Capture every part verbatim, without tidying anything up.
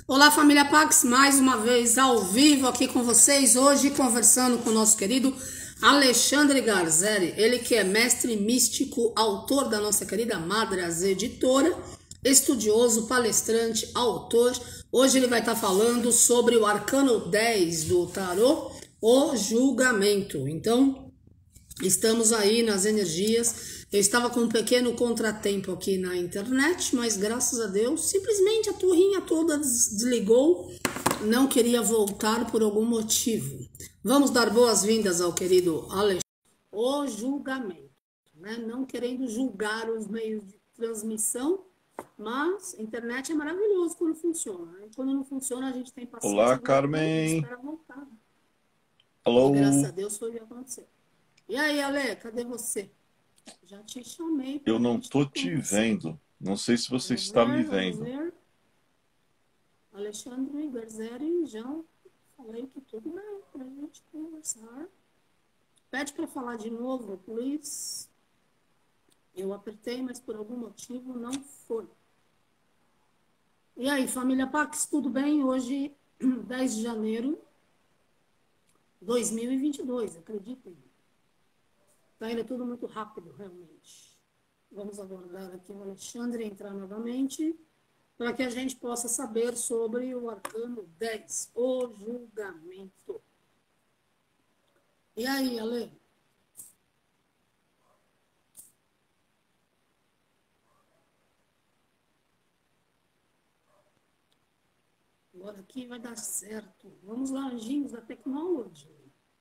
Olá, família Pax, mais uma vez ao vivo aqui com vocês, hoje conversando com o nosso querido Alexandre Garzeri, ele que é mestre místico, autor da nossa querida Madras Editora, estudioso, palestrante, autor. Hoje ele vai estar falando sobre o arcano dez do tarô, o julgamento. Então, estamos aí nas energias. Eu estava com um pequeno contratempo aqui na internet, mas graças a Deus, simplesmente a torrinha toda desligou, não queria voltar por algum motivo. Vamos dar boas-vindas ao querido Alexandre. O julgamento, né? Não querendo julgar os meios de transmissão, mas a internet é maravilhoso quando funciona, né? Quando não funciona, a gente tem paciência. Olá, Carmen. Espera voltar. Alô. E graças a Deus foi o que aconteceu. E aí, Ale, cadê você? Já te chamei. Eu não tô te vendo. Não sei se você está me vendo. Alexandre Garzeri, já falei que tudo bem para a gente conversar. Pede para falar de novo, please. Eu apertei, mas por algum motivo não foi. E aí, família Pax, tudo bem? Hoje, dez de janeiro de dois mil e vinte e dois, acreditem. Está indo tudo muito rápido, realmente. Vamos aguardar aqui o Alexandre entrar novamente, para que a gente possa saber sobre o arcano dez, o julgamento. E aí, Ale? Agora aqui vai dar certo. Vamos lá, anjinhos da Technology.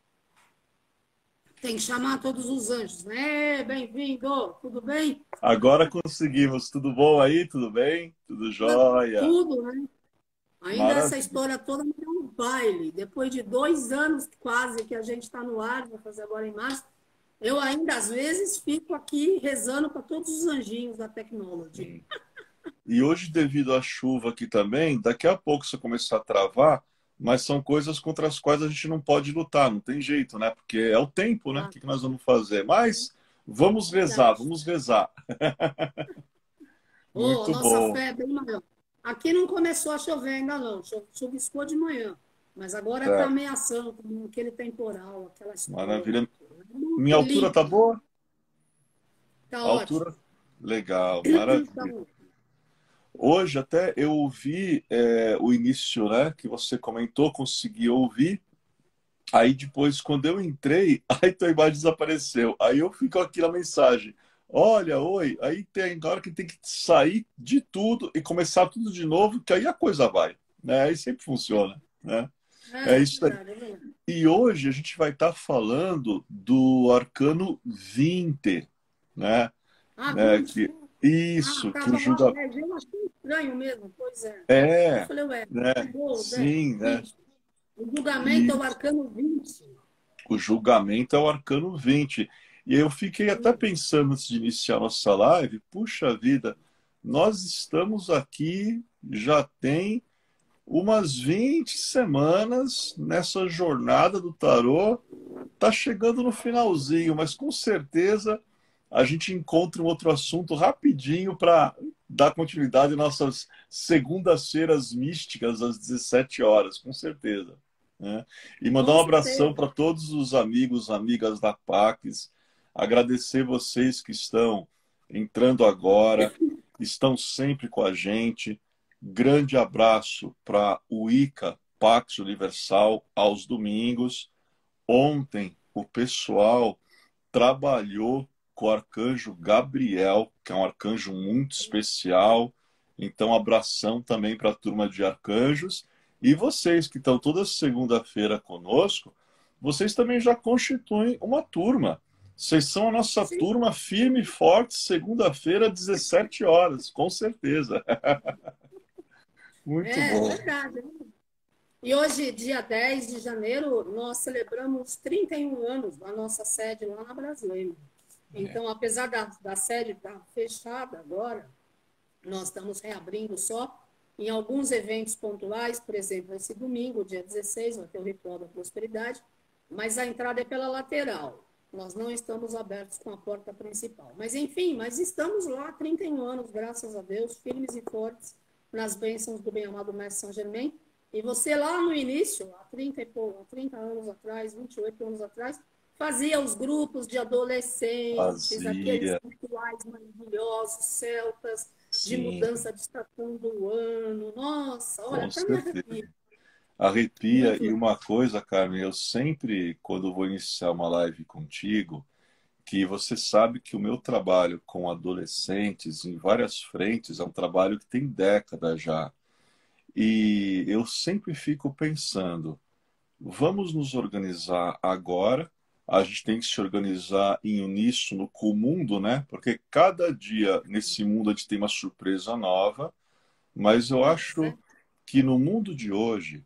Tem que chamar todos os anjos, né? Bem-vindo, tudo bem? Agora conseguimos. Tudo bom aí? Tudo bem? Tudo jóia? Tudo, né? Ainda Maravilha. essa história toda me deu um baile. Depois de dois anos quase que a gente está no ar, vou fazer agora em março, eu ainda às vezes fico aqui rezando para todos os anjinhos da Technology. E hoje, devido à chuva aqui também, daqui a pouco você começar a travar, mas são coisas contra as quais a gente não pode lutar, não tem jeito, né? Porque é o tempo, né? Ah, O que nós vamos fazer? Mas vamos rezar, vamos rezar. oh, a Muito nossa bom. fé é bem maior. Aqui não começou a chover ainda não, chuviscou de manhã, mas agora está Certo. ameaçando com aquele temporal, aquela história. Maravilha. Muito Minha altura tá lindo. boa? Tá A altura? ótimo. Legal, Tá maravilha. bom. Hoje até eu ouvi é, o início, né, que você comentou, consegui ouvir. Aí depois, quando eu entrei, aí tua imagem desapareceu. Aí eu fico aqui na mensagem. Olha, oi. Aí tem hora que tem que sair de tudo e começar tudo de novo, que aí a coisa vai, né? Aí sempre funciona, né? É É, isso aí. verdade, é verdade. E hoje a gente vai estar falando do arcano vinte, né? Ah, né? vinte. Que, Ah, isso, que o tava lá julga... dez. Eu achei estranho mesmo, pois é. Eu É, falei, ué, né? mudou dez, Sim, né? vinte. O julgamento é E o arcano vinte. o julgamento é o arcano vinte. E eu fiquei até Hum. pensando antes de iniciar nossa live, puxa vida, nós estamos aqui, já tem umas vinte semanas nessa jornada do tarô. Tá chegando no finalzinho, mas com certeza a gente encontra um outro assunto rapidinho para dar continuidade às nossas segundas-feiras místicas às dezessete horas, com certeza, né? E mandar Com um abração certeza. para todos os amigos, amigas da Pax, agradecer vocês que estão entrando agora, estão sempre com a gente. Grande abraço para o ICA, Pax Universal, aos domingos. Ontem o pessoal trabalhou com o arcanjo Gabriel, que é um arcanjo muito especial. Então, abração também para a turma de arcanjos. E vocês que estão toda segunda-feira conosco, vocês também já constituem uma turma. Vocês são a nossa Sim, turma firme e forte, segunda-feira, dezessete horas, com certeza. Muito é bom. verdade. E hoje, dia dez de janeiro, nós celebramos trinta e um anos da nossa sede lá na Brasileira. É. Então, apesar da, da sede estar fechada agora, nós estamos reabrindo só em alguns eventos pontuais, por exemplo, esse domingo, dia dezesseis, vai ter o Ritual da Prosperidade, mas a entrada é pela lateral. Nós não estamos abertos com a porta principal. Mas, enfim, mas estamos lá há trinta e um anos, graças a Deus, firmes e fortes, nas bênçãos do bem-amado Mestre Saint Germain. E você lá no início, há trinta, e pouco, trinta anos atrás, vinte e oito anos atrás, fazia os grupos de adolescentes, aqueles Fazia, rituais maravilhosos, celtas, de sim, mudança de estação do ano. Nossa, olha, com até me certeza. arrepio. Arrepia. Muito E legal. uma coisa, Carmen, eu sempre, quando vou iniciar uma live contigo, que você sabe que o meu trabalho com adolescentes em várias frentes é um trabalho que tem décadas já. E eu sempre fico pensando, vamos nos organizar agora. A gente tem que se organizar em uníssono com o mundo, né? Porque cada dia nesse mundo a gente tem uma surpresa nova. Mas eu Pois acho é. que no mundo de hoje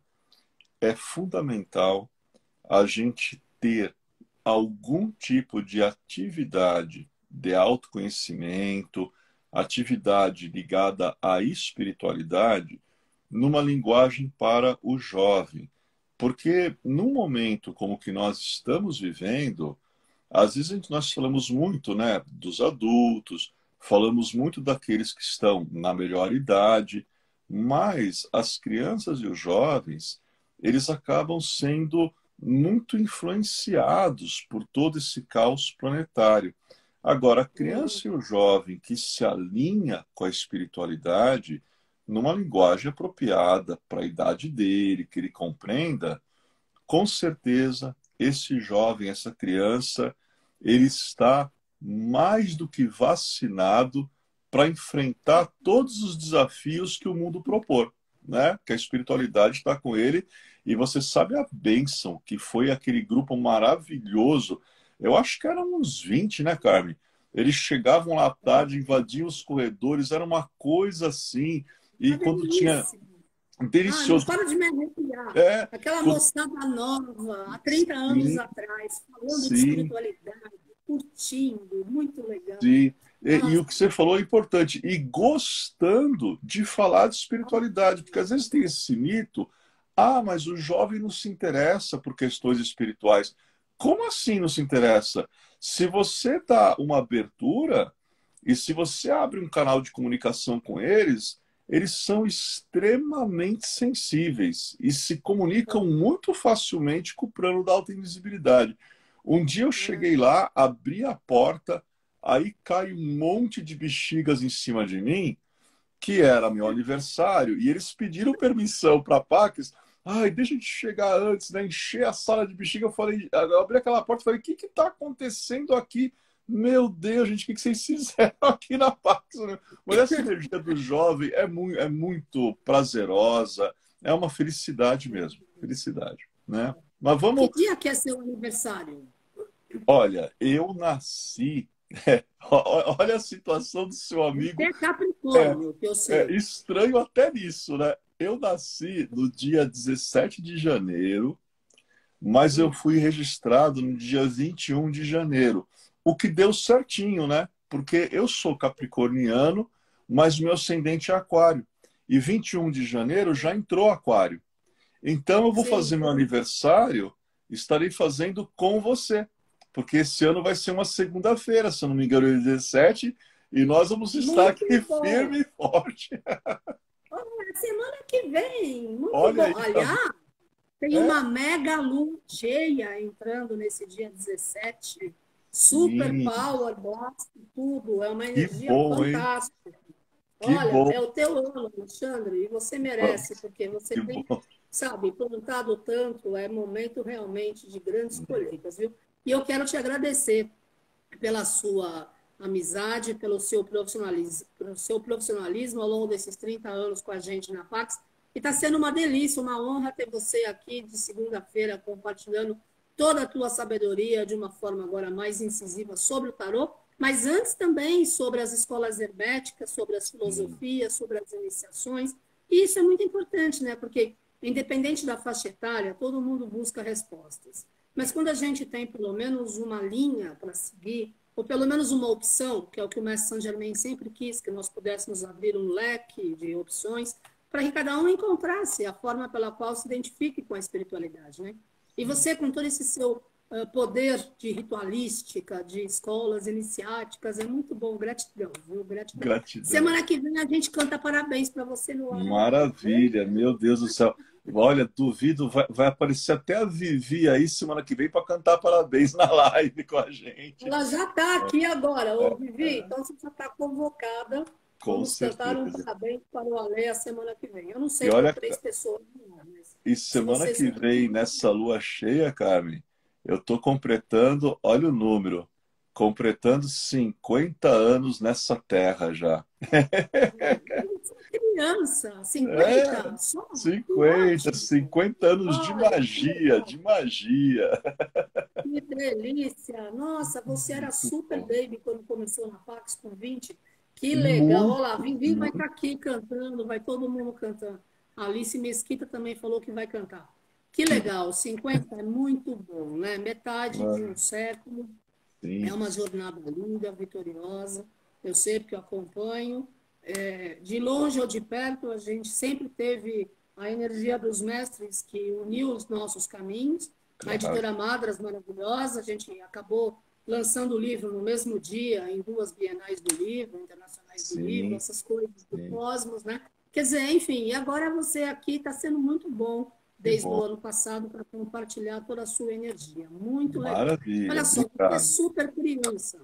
é fundamental a gente ter algum tipo de atividade de autoconhecimento, atividade ligada à espiritualidade, numa linguagem para o jovem. Porque num momento como o que nós estamos vivendo, às vezes a gente- nós falamos muito, né, dos adultos, falamos muito daqueles que estão na melhor idade, mas as crianças e os jovens, eles acabam sendo muito influenciados por todo esse caos planetário. Agora, a Uhum. criança e o jovem que se alinha com a espiritualidade, numa linguagem apropriada para a idade dele, que ele compreenda, com certeza esse jovem, essa criança, ele está mais do que vacinado para enfrentar todos os desafios que o mundo propor, né? Que a espiritualidade está com ele e você sabe a bênção que foi aquele grupo maravilhoso. Eu acho que eram uns vinte, né, Carmen? Eles chegavam lá à tarde, invadiam os corredores, era uma coisa assim. E Uma quando tinha delícia. Ah, não delicioso, para de me arrepiar. é, Aquela moçada nova, há trinta anos sim, atrás, falando de sim, espiritualidade, curtindo, muito legal. sim. E, e Nossa, o que você falou é importante. E gostando de falar de espiritualidade, porque às vezes tem esse mito: ah, mas o jovem não se interessa por questões espirituais. Como assim não se interessa? Se você dá uma abertura e se você abre um canal de comunicação com eles, eles são extremamente sensíveis e se comunicam muito facilmente com o plano da alta invisibilidade. Um dia eu cheguei lá, abri a porta, aí cai um monte de bexigas em cima de mim, que era meu aniversário, e eles pediram permissão para a Pax. Ai, deixa eu te chegar antes, né? Encher a sala de bexiga. Eu falei, eu abri aquela porta e falei, o que que tá acontecendo aqui? Meu Deus, gente, o que que vocês fizeram aqui na Pax, né? Mas essa energia do jovem é muito, é muito prazerosa, é uma felicidade mesmo, felicidade, né? Mas vamos, que dia que é seu aniversário? olha, eu nasci. Olha a situação do seu Você amigo. é É, Capricórnio, que eu é sei. estranho até nisso, né? Eu nasci no dia dezessete de janeiro, mas eu Hum, fui registrado no dia vinte e um de janeiro. O que deu certinho, né? Porque eu sou capricorniano, mas meu ascendente é aquário. E vinte e um de janeiro já entrou aquário. Então eu vou sim, fazer meu aniversário, estarei fazendo com você. Porque esse ano vai ser uma segunda-feira, se eu não me engano, é dezessete, e nós vamos estar aqui muito bom. firme e forte. Olha, semana que vem, muito Olha bom. aí, tá vendo? Aliás, tem É, uma mega lua cheia entrando nesse dia dezessete. Super sim, power, blast, tudo. É uma que energia bom, hein? fantástica. Que Olha, bom, é o teu ano, Alexandre, e você merece, porque você que tem, bom. sabe, plantado tanto, é momento realmente de grandes colheitas, viu? E eu quero te agradecer pela sua amizade, pelo seu profissionalismo, pelo seu profissionalismo ao longo desses trinta anos com a gente na Pax. E está sendo uma delícia, uma honra ter você aqui de segunda-feira compartilhando toda a tua sabedoria de uma forma agora mais incisiva sobre o tarô, mas antes também sobre as escolas herméticas, sobre as Sim, filosofias, sobre as iniciações. E isso é muito importante, né? Porque independente da faixa etária, todo mundo busca respostas. Mas quando a gente tem pelo menos uma linha para seguir, ou pelo menos uma opção, que é o que o mestre Saint Germain sempre quis, que nós pudéssemos abrir um leque de opções, para que cada um encontrasse a forma pela qual se identifique com a espiritualidade, né? E sim. você, com todo esse seu uh, poder de ritualística, de escolas iniciáticas. É muito bom. Gratidão, viu? Gratidão. Gratidão. Semana que vem a gente canta parabéns para você no ar. Maravilha, meu Deus do céu. Olha, duvido, vai, vai aparecer até a Vivi aí semana que vem para cantar parabéns na live com a gente. Ela já está aqui agora, ô Vivi, É, então você já está convocada. com Vamos cantar um certeza. parabéns para o Ale a semana que vem. Eu não E sei por olha, três pessoas, não, mas e se semana vocês que vem, nessa lua cheia, Carmen, eu tô completando, olha o número, completando cinquenta anos nessa terra já. criança, É, cinquenta, só, que cinquenta, ótimo. cinquenta anos de Olha, que magia, legal, de magia. que delícia. Nossa, você era Muito super bom. baby quando começou na Pax com vinte. Que legal. Olha lá, Muito, Vivi vai estar muito aqui cantando, vai todo mundo cantando. A Alice Mesquita também falou que vai cantar. Que que legal, cinquenta é muito bom, né? Metade de um bom. século. É Sim, uma jornada linda, vitoriosa. Eu sei porque eu acompanho. É, de longe ou de perto, a gente sempre teve a energia dos mestres que uniu os nossos caminhos. A claro. editora Madras, maravilhosa, a gente acabou lançando o livro no mesmo dia, em duas bienais do livro, internacionais do livro, Sim, essas coisas do sim. cosmos, né? Quer dizer, enfim, e agora você aqui está sendo muito bom Que desde o bom. ano passado para compartilhar toda a sua energia. Muito legal. Maravilha. Olha só, você é Obrigado. super criança.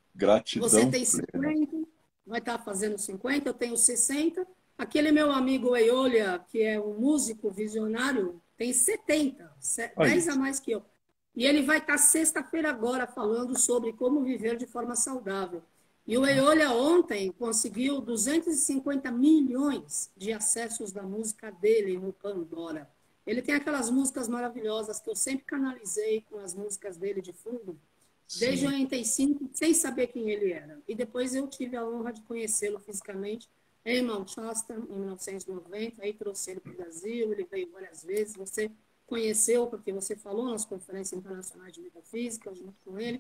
Você Gratidão tem plena. cinquenta, vai estar fazendo cinquenta, eu tenho sessenta. Aquele meu amigo Eolia, que é um músico visionário, tem setenta, Aí, dez a mais que eu. E ele vai estar sexta-feira agora falando sobre como viver de forma saudável. E o Eolia ontem conseguiu duzentos e cinquenta milhões de acessos da música dele no Pandora. Ele tem aquelas músicas maravilhosas que eu sempre canalizei com as músicas dele de fundo, desde sim. oitenta e cinco, sem saber quem ele era. E depois eu tive a honra de conhecê-lo fisicamente em Mount Shasta, em mil novecentos e noventa. Aí trouxe ele para o Brasil, ele veio várias vezes. Você conheceu, porque você falou nas conferências internacionais de metafísica, junto com ele.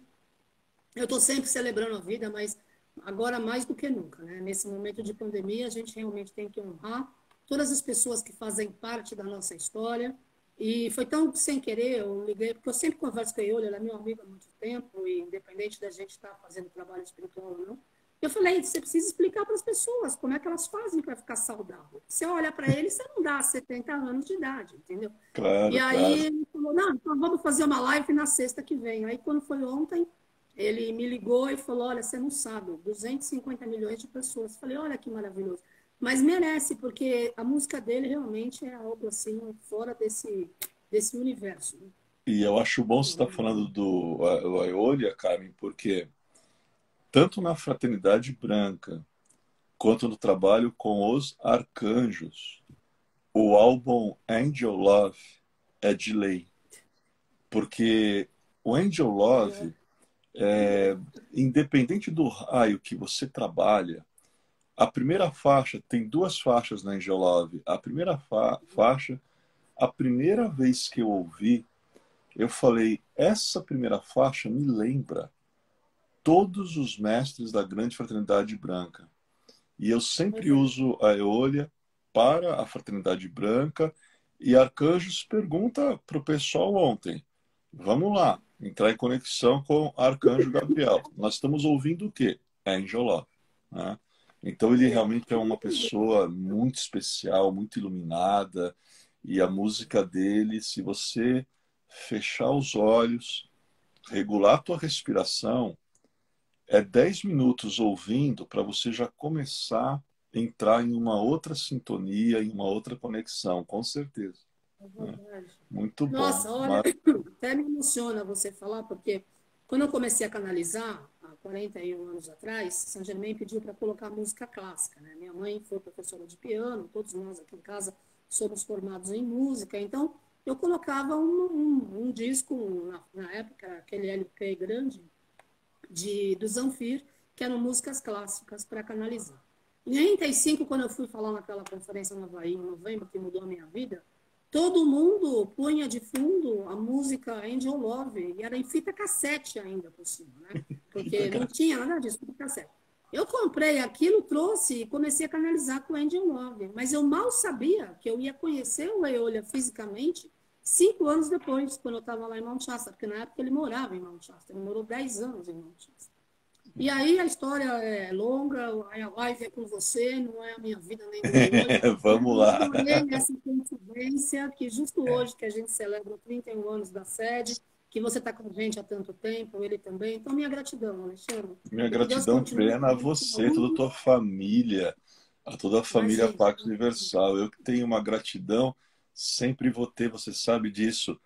Eu estou sempre celebrando a vida, mas agora mais do que nunca, né? Nesse momento de pandemia, a gente realmente tem que honrar todas as pessoas que fazem parte da nossa história. E foi tão sem querer, eu liguei, porque eu sempre converso com ele, ele é meu amigo há muito tempo, e independente da gente estar fazendo trabalho espiritual ou não. Eu falei, você precisa explicar para as pessoas como é que elas fazem para ficar saudável. Você olha para ele, você não dá setenta anos de idade, entendeu? E Claro, aí claro. ele falou, não, então vamos fazer uma live na sexta que vem. Aí quando foi ontem, ele me ligou e falou, olha, você não sabe, duzentos e cinquenta milhões de pessoas. Falei, olha que maravilhoso. Mas merece, porque a música dele realmente é algo assim, fora desse, desse universo. E eu acho bom você estar falando do Aeolia, Carmen, porque tanto na Fraternidade Branca quanto no trabalho com os arcanjos, o álbum Angel Love é de lei. Porque o Angel Love, é, independente do raio que você trabalha, a primeira faixa, tem duas faixas na Angel Love. A primeira fa faixa, a primeira vez que eu ouvi, eu falei, essa primeira faixa me lembra todos os mestres da Grande Fraternidade Branca. E eu sempre Pois é. uso a Eolia para a Fraternidade Branca. E Arcanjos pergunta para o pessoal ontem, vamos lá, entrar em conexão com Arcanjo Gabriel. Nós estamos ouvindo o quê? Angel Love, né? Então ele realmente é uma pessoa muito especial, muito iluminada. E a música dele, se você fechar os olhos, regular a tua respiração, é dez minutos ouvindo para você já começar a entrar em uma outra sintonia, em uma outra conexão, com certeza. É Né? verdade. Muito bom. Nossa, olha, Mas, até me emociona você falar, porque quando eu comecei a canalizar, há quarenta e um anos atrás, Saint Germain pediu para colocar música clássica, né? Minha mãe foi professora de piano, todos nós aqui em casa somos formados em música, então eu colocava um, um, um disco, na, na época, aquele L P grande, de, do Zanfir, que eram músicas clássicas para canalizar. Em oitenta e cinco, quando eu fui falar naquela conferência no Havaí, em novembro, que mudou a minha vida, todo mundo punha de fundo a música Angel Love, e era em fita cassete ainda por cima, né? Porque não tinha nada disso, fita cassete. Eu comprei aquilo, trouxe e comecei a canalizar com Angel Love, mas eu mal sabia que eu ia conhecer o Eolia fisicamente cinco anos depois, quando eu estava lá em Mount Shasta, porque na época ele morava em Mount Shasta, ele morou dez anos em Mount Shasta. E aí a história é longa, a live é com você, não é a minha vida nem do Oi. Vamos Eu lá. escolhi nessa coincidência que justo hoje que a gente celebra trinta e um anos da sede, que você está com a gente há tanto tempo, ele também. Então, minha gratidão, Alexandre. Minha E que Deus gratidão continue plena a com você, toda a tua família, a toda a família Imagina. Pax Universal. Eu que tenho uma gratidão, sempre vou ter, você sabe disso,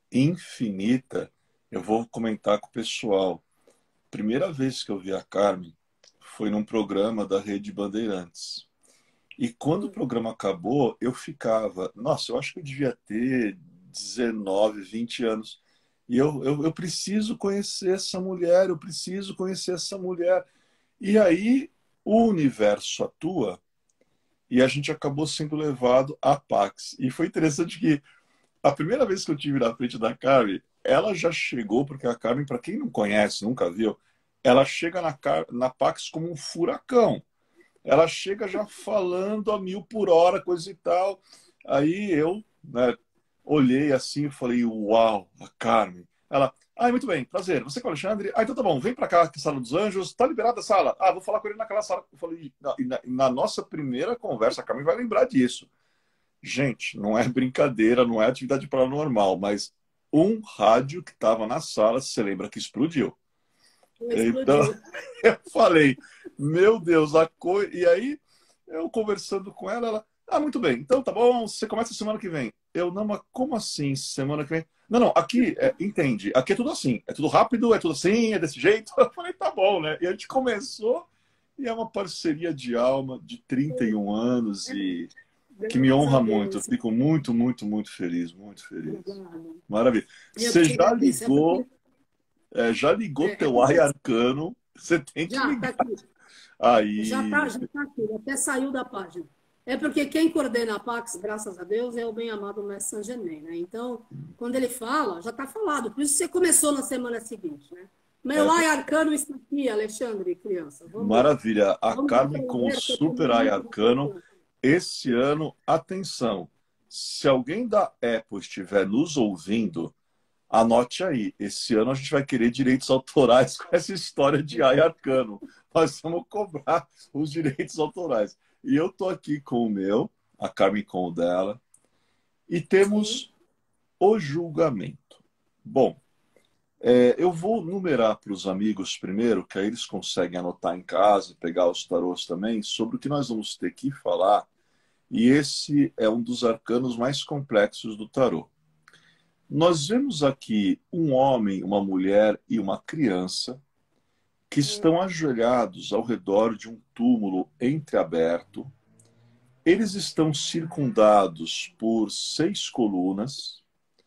infinita. Eu vou comentar com o pessoal. Primeira vez que eu vi a Carmen foi num programa da Rede Bandeirantes. E quando o programa acabou, eu ficava... Nossa, eu acho que eu devia ter dezenove, vinte anos. E eu, eu, eu preciso conhecer essa mulher, eu preciso conhecer essa mulher. E aí o universo atua e a gente acabou sendo levado à Pax. E foi interessante que a primeira vez que eu tive na frente da Carmen, ela já chegou, porque a Carmen, para quem não conhece, nunca viu, ela chega na, na Pax como um furacão. Ela chega já falando a mil por hora, coisa e tal. Aí eu, né, olhei assim e falei, uau, a Carmen. Ela, ah, muito bem, prazer. Você com o Alexandre? Ah, então tá bom, vem pra cá, que é a Sala dos Anjos. Tá liberada a sala? Ah, vou falar com ele naquela sala. Eu falei, na, na, na nossa primeira conversa, a Carmen vai lembrar disso. Gente, não é brincadeira, não é atividade paranormal, mas um rádio que estava na sala, você lembra que explodiu. Então, Explodiu. eu falei, meu Deus, a coisa... E aí, eu conversando com ela, ela, ah, muito bem, então tá bom, você começa semana que vem. Eu, não, mas como assim, semana que vem? Não, não, aqui, é, entende, aqui é tudo assim, é tudo rápido, é tudo assim, é desse jeito. Eu falei, tá bom, né? E a gente começou, e é uma parceria de alma de trinta e um anos, e que me honra muito. Eu fico muito, muito, muito feliz, muito feliz. Maravilha. Você já ligou... É, já ligou É, teu ai arcano, você tem que já, ligar. tá aqui. Aí... Já está já tá aqui, até saiu da página. É porque quem coordena a Pax, graças a Deus, é o bem-amado Mestre Saint Germain, né? Então, quando ele fala, já está falado. Por isso você começou na semana seguinte, né? Meu É, ai arcano está aqui, Alexandre, criança. Vamos maravilha. lá. A Vamos Carmen com o super ai arcano. Esse ano, atenção, se alguém da Apple estiver nos ouvindo, anote aí, esse ano a gente vai querer direitos autorais com essa história de ai arcano. Nós vamos cobrar os direitos autorais. E eu tô aqui com o meu, a Carmen com o dela, e temos Sim. o julgamento. Bom, é, eu vou numerar para os amigos primeiro, que aí eles conseguem anotar em casa, pegar os tarôs também, sobre o que nós vamos ter que falar. E esse é um dos arcanos mais complexos do tarô. Nós vemos aqui um homem, uma mulher e uma criança que estão ajoelhados ao redor de um túmulo entreaberto. Eles estão circundados por seis colunas.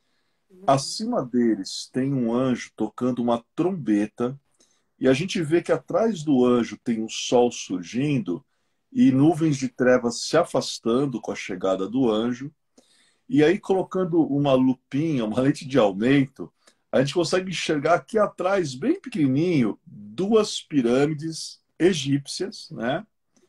Acima deles tem um anjo tocando uma trombeta. E a gente vê que atrás do anjo tem um sol surgindo e nuvens de trevas se afastando com a chegada do anjo. E aí, colocando uma lupinha, uma lente de aumento, a gente consegue enxergar aqui atrás, bem pequenininho, duas pirâmides egípcias, né?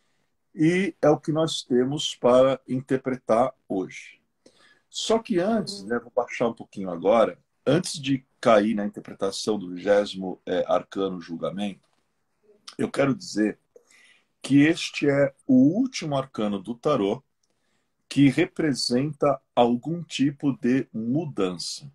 E é o que nós temos para interpretar hoje. Só que antes, né, vou baixar um pouquinho agora, antes de cair na interpretação do vigésimo é, arcano julgamento, eu quero dizer que este é o último arcano do tarô que representa algum tipo de mudança.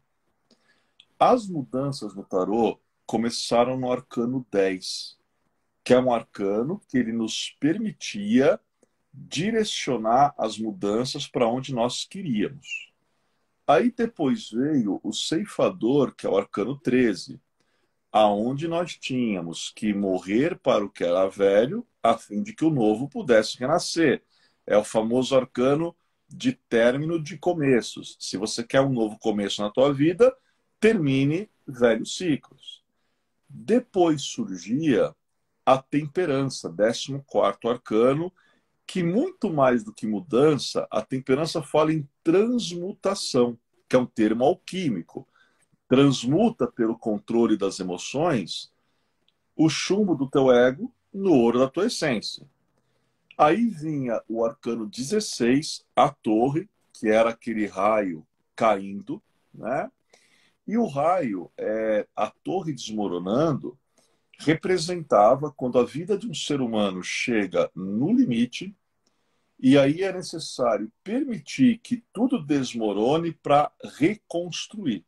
As mudanças no tarô começaram no arcano dez, que é um arcano que ele nos permitia direcionar as mudanças para onde nós queríamos. Aí depois veio o ceifador, que é o arcano treze, aonde nós tínhamos que morrer para o que era velho, a fim de que o novo pudesse renascer. É o famoso arcano de término de começos. Se você quer um novo começo na tua vida, termine velhos ciclos. Depois surgia a temperança, décimo quarto arcano, que muito mais do que mudança, a temperança fala em transmutação, que é um termo alquímico. Transmuta pelo controle das emoções o chumbo do teu ego no ouro da tua essência. Aí vinha o arcano dezesseis, a torre, que era aquele raio caindo, né? E o raio, é, a torre desmoronando, representava quando a vida de um ser humano chega no limite, e aí é necessário permitir que tudo desmorone para reconstruir.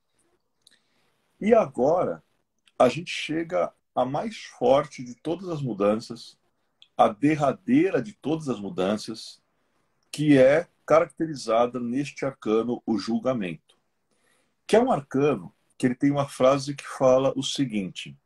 E agora a gente chega à mais forte de todas as mudanças, a derradeira de todas as mudanças, que é caracterizada neste arcano, o julgamento. Que é um arcano que ele tem uma frase que fala o seguinte: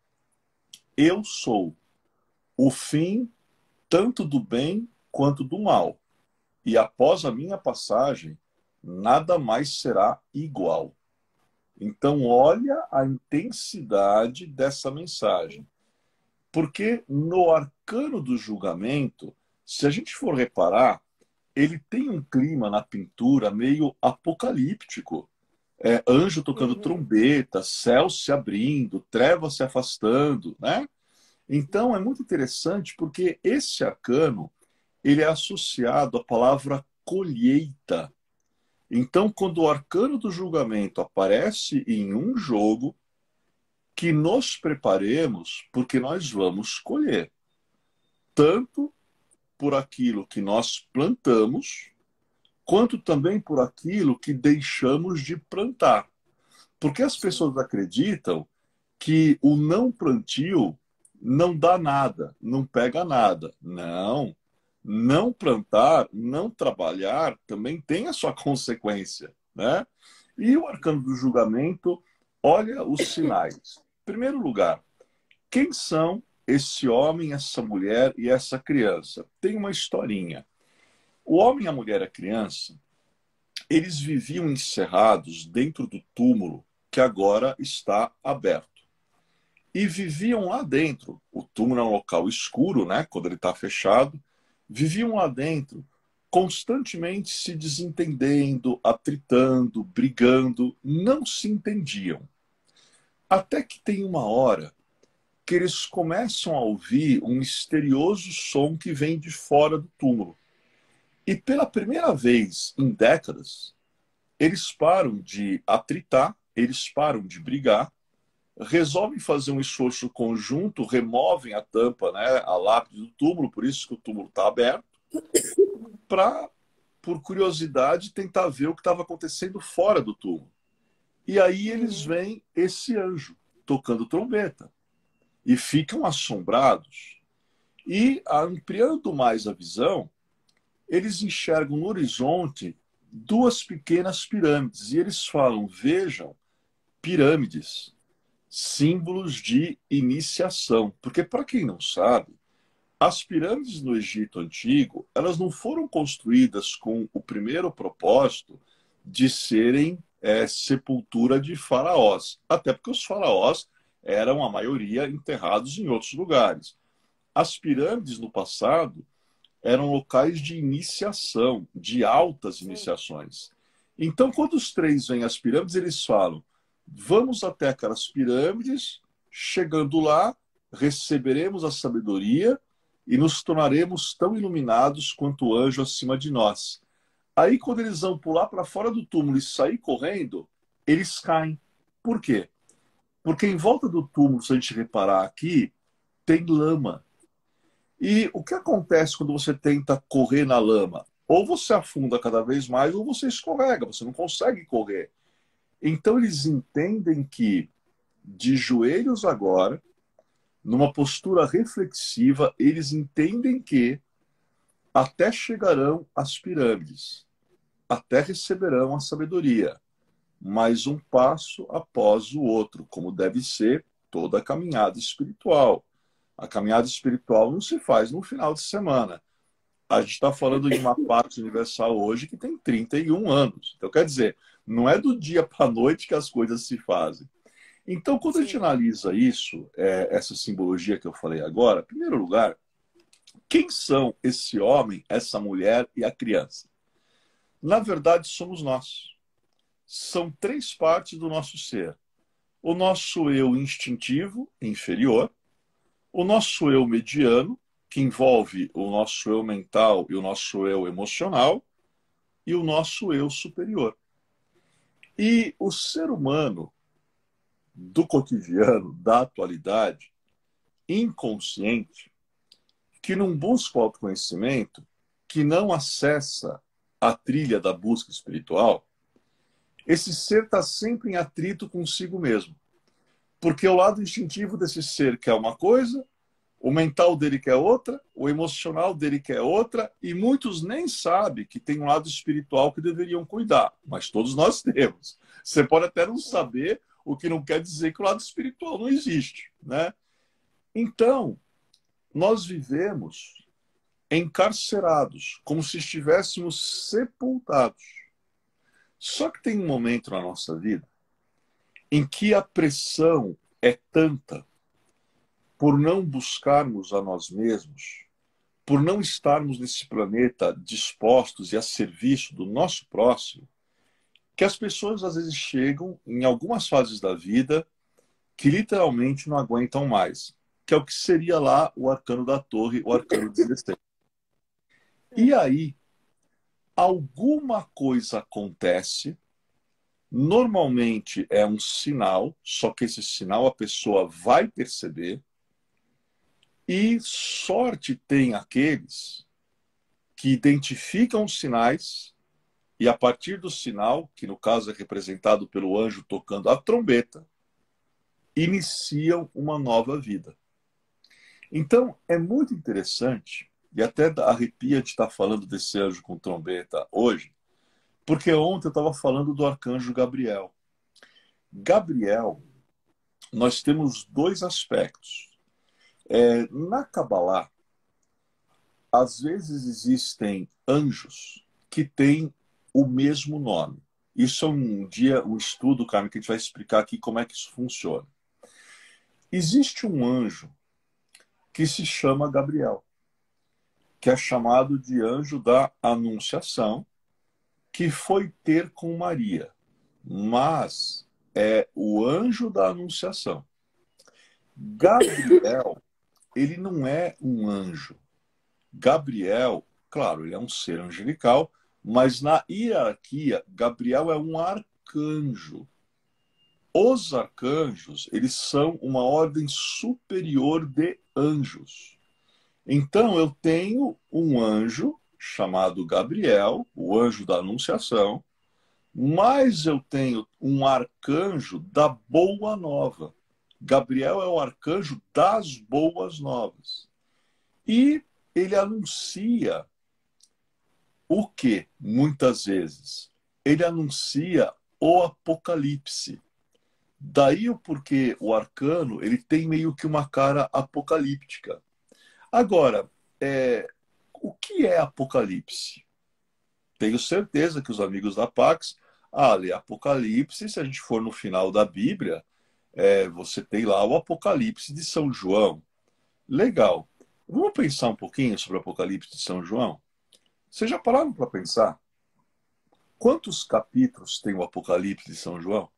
eu sou o fim tanto do bem quanto do mal, e após a minha passagem, nada mais será igual. Então, olha a intensidade dessa mensagem. Porque no arcano do julgamento, se a gente for reparar, ele tem um clima na pintura meio apocalíptico. É, anjo tocando Uhum. trombeta, céu se abrindo, trevas se afastando, né? Então é muito interessante porque esse arcano ele é associado à palavra colheita. Então, quando o arcano do julgamento aparece em um jogo, que nos preparemos, porque nós vamos colher. Tanto por aquilo que nós plantamos, quanto também por aquilo que deixamos de plantar. Porque as pessoas acreditam que o não plantio não dá nada, não pega nada. Não. Não plantar, não trabalhar, também tem a sua consequência, né? E o arcano do julgamento, olha os sinais. Em primeiro lugar, quem são esse homem, essa mulher e essa criança? Tem uma historinha. O homem, a mulher e a criança, eles viviam encerrados dentro do túmulo que agora está aberto. E viviam lá dentro. O túmulo é um local escuro, né? Quando ele está fechado. Viviam lá dentro, constantemente se desentendendo, atritando, brigando, não se entendiam. Até que tem uma hora que eles começam a ouvir um misterioso som que vem de fora do túmulo. E pela primeira vez em décadas, eles param de atritar, eles param de brigar, resolvem fazer um esforço conjunto, removem a tampa, né, a lápide do túmulo, por isso que o túmulo está aberto, para, por curiosidade, tentar ver o que estava acontecendo fora do túmulo. E aí eles veem esse anjo tocando trombeta e ficam assombrados. E, ampliando mais a visão, eles enxergam no horizonte duas pequenas pirâmides. E eles falam, vejam, pirâmides, símbolos de iniciação. Porque, para quem não sabe, as pirâmides no Egito Antigo, elas não foram construídas com o primeiro propósito de serem é, sepultura de faraós. Até porque os faraós eram, a maioria, enterrados em outros lugares. As pirâmides, no passado, eram locais de iniciação, de altas iniciações. Então, quando os três vêm às pirâmides, eles falam, vamos até aquelas pirâmides, chegando lá, receberemos a sabedoria e nos tornaremos tão iluminados quanto o anjo acima de nós. Aí, quando eles vão pular para fora do túmulo e sair correndo, eles caem. Por quê? Porque em volta do túmulo, se a gente reparar aqui, tem lama. E o que acontece quando você tenta correr na lama? Ou você afunda cada vez mais, ou você escorrega, você não consegue correr. Então eles entendem que, de joelhos agora, numa postura reflexiva, eles entendem que até chegarão às pirâmides, até receberão a sabedoria, mas um passo após o outro, como deve ser toda a caminhada espiritual. A caminhada espiritual não se faz no final de semana. A gente está falando de uma parte universal hoje que tem trinta e um anos. Então, quer dizer, não é do dia para a noite que as coisas se fazem. Então, quando Sim. a gente analisa isso, é, essa simbologia que eu falei agora, em primeiro lugar, quem são esse homem, essa mulher e a criança? Na verdade, somos nós. São três partes do nosso ser. O nosso eu instintivo, inferior, o nosso eu mediano, que envolve o nosso eu mental e o nosso eu emocional, e o nosso eu superior. E o ser humano do cotidiano, da atualidade, inconsciente, que não busca o autoconhecimento, que não acessa a trilha da busca espiritual, esse ser está sempre em atrito consigo mesmo. Porque o lado instintivo desse ser quer uma coisa, o mental dele quer outra, o emocional dele quer outra, e muitos nem sabem que tem um lado espiritual que deveriam cuidar, mas todos nós temos. Você pode até não saber, o que não quer dizer que o lado espiritual não existe, né? Então, nós vivemos encarcerados, como se estivéssemos sepultados. Só que tem um momento na nossa vida em que a pressão é tanta por não buscarmos a nós mesmos, por não estarmos nesse planeta dispostos e a serviço do nosso próximo, que as pessoas às vezes chegam em algumas fases da vida que literalmente não aguentam mais, que é o que seria lá o arcano da torre, o arcano dezesseis. E aí, alguma coisa acontece, normalmente é um sinal, só que esse sinal a pessoa vai perceber, e sorte tem aqueles que identificam os sinais e a partir do sinal, que no caso é representado pelo anjo tocando a trombeta, iniciam uma nova vida. Então, é muito interessante, e até arrepia de estar falando desse anjo com trombeta hoje, porque ontem eu estava falando do arcanjo Gabriel. Gabriel, nós temos dois aspectos. É, na Kabbalah, às vezes existem anjos que têm o mesmo nome. Isso é um dia, um estudo, Carmen, que a gente vai explicar aqui como é que isso funciona. Existe um anjo que se chama Gabriel, que é chamado de anjo da Anunciação, que foi ter com Maria, mas é o anjo da Anunciação. Gabriel, ele não é um anjo. Gabriel, claro, ele é um ser angelical, mas na hierarquia, Gabriel é um arcanjo. Os arcanjos, eles são uma ordem superior de anjos. Então, eu tenho um anjo chamado Gabriel, o anjo da Anunciação, mas eu tenho um arcanjo da Boa Nova. Gabriel é o arcanjo das Boas Novas. E ele anuncia o que, muitas vezes? Ele anuncia o Apocalipse. Daí o porquê o arcano ele tem meio que uma cara apocalíptica. Agora, é, o que é Apocalipse? Tenho certeza que os amigos da Pax, ah, lê Apocalipse, se a gente for no final da Bíblia, é, você tem lá o Apocalipse de São João. Legal. Vamos pensar um pouquinho sobre o Apocalipse de São João? Vocês já pararam para pensar? Quantos capítulos tem o Apocalipse de São João?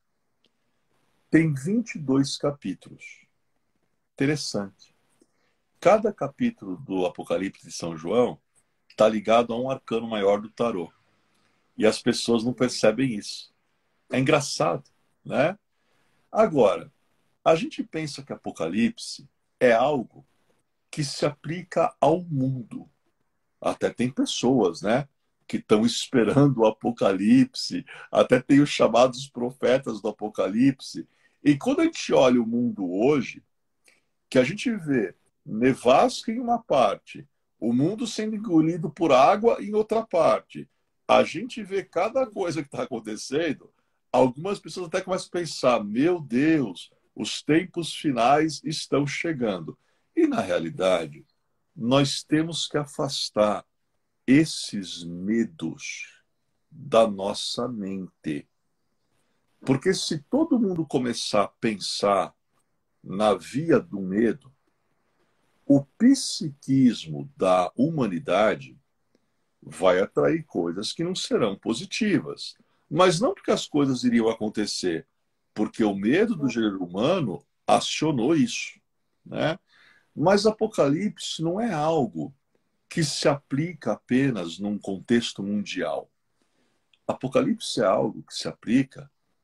Tem vinte e dois capítulos. Interessante. Cada capítulo do Apocalipse de São João está ligado a um arcano maior do tarô. E as pessoas não percebem isso. É engraçado, né? Agora, a gente pensa que Apocalipse é algo que se aplica ao mundo. Até tem pessoas, né, que estão esperando o Apocalipse, até tem os chamados profetas do Apocalipse. E quando a gente olha o mundo hoje, que a gente vê nevasca em uma parte, o mundo sendo engolido por água em outra parte, a gente vê cada coisa que está acontecendo, algumas pessoas até começam a pensar, meu Deus, os tempos finais estão chegando. E, na realidade, nós temos que afastar esses medos da nossa mente. Porque se todo mundo começar a pensar na via do medo, o psiquismo da humanidade vai atrair coisas que não serão positivas. Mas não porque as coisas iriam acontecer, porque o medo do gênero humano acionou isso, né? Mas Apocalipse não é algo que se aplica apenas num contexto mundial. Apocalipse é algo que se aplica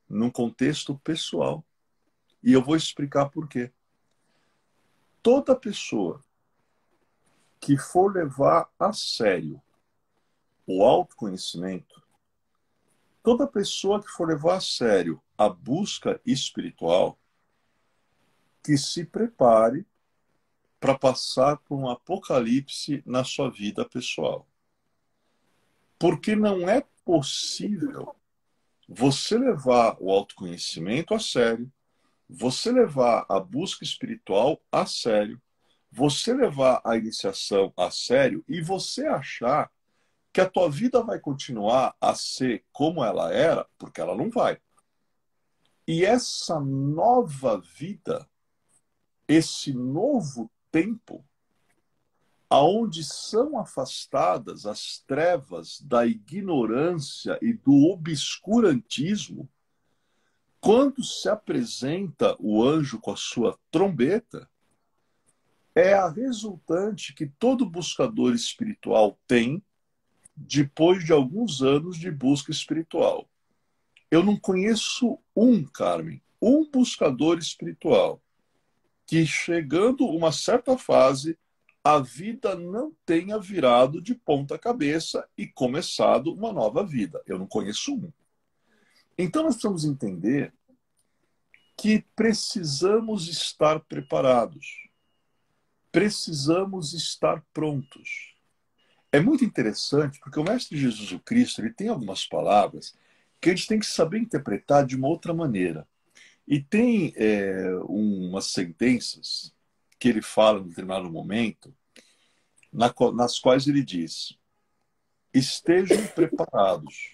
num contexto pessoal. E eu vou explicar por quê. Toda pessoa que for levar a sério o autoconhecimento, toda pessoa que for levar a sério a busca espiritual, que se prepare para passar por um apocalipse na sua vida pessoal. Porque não é possível você levar o autoconhecimento a sério, você levar a busca espiritual a sério, você levar a iniciação a sério e você achar que a tua vida vai continuar a ser como ela era, porque ela não vai. E essa nova vida, esse novo tempo, aonde são afastadas as trevas da ignorância e do obscurantismo, quando se apresenta o anjo com a sua trombeta, é a resultante que todo buscador espiritual tem depois de alguns anos de busca espiritual. Eu não conheço um, Carmen, um buscador espiritual que, chegando uma certa fase, a vida não tenha virado de ponta cabeça e começado uma nova vida. Eu não conheço um. Então nós precisamos entender que precisamos estar preparados. Precisamos estar prontos. É muito interessante porque o Mestre Jesus Cristo ele tem algumas palavras que a gente tem que saber interpretar de uma outra maneira. E tem é, umas sentenças que ele fala em determinado momento, na, nas quais ele diz: estejam preparados,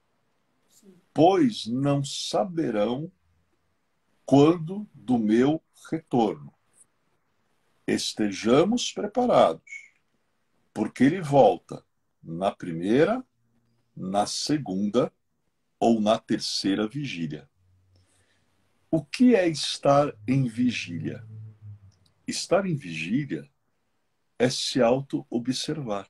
pois não saberão quando do meu retorno. Estejamos preparados, porque ele volta na primeira, na segunda ou na terceira vigília. O que é estar em vigília? Estar em vigília é se auto-observar.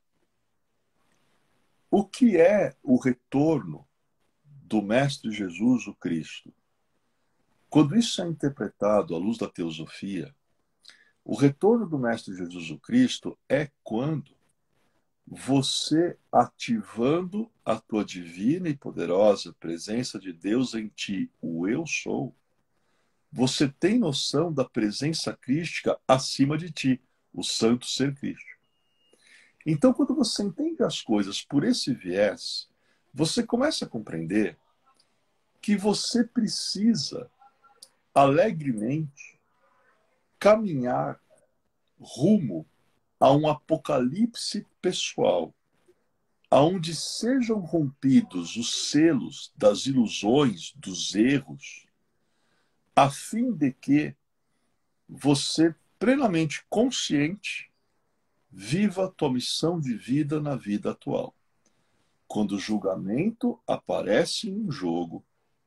O que é o retorno do Mestre Jesus, o Cristo? Quando isso é interpretado à luz da teosofia, o retorno do Mestre Jesus, o Cristo, é quando você, ativando a tua divina e poderosa presença de Deus em ti, o Eu Sou, você tem noção da presença crística acima de ti, o Santo Ser Crístico. Então, quando você entende as coisas por esse viés, você começa a compreender que você precisa alegremente caminhar rumo a um apocalipse pessoal, aonde sejam rompidos os selos das ilusões, dos erros, a fim de que você, plenamente consciente, viva a tua missão de vida na vida atual. Quando o julgamento aparece em um jogo,